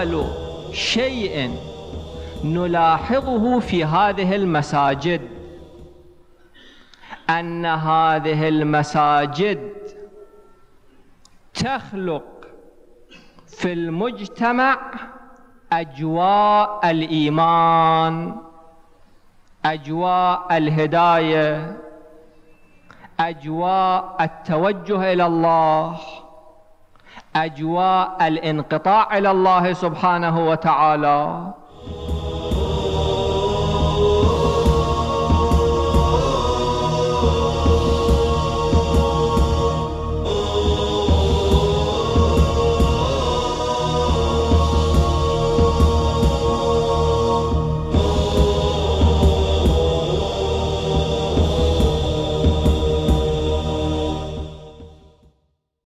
أول شيء نلاحظه في هذه المساجد أن هذه المساجد تخلق في المجتمع أجواء الإيمان، أجواء الهداية، أجواء التوجه إلى الله، أجواء الانقطاع إلى الله سبحانه وتعالى.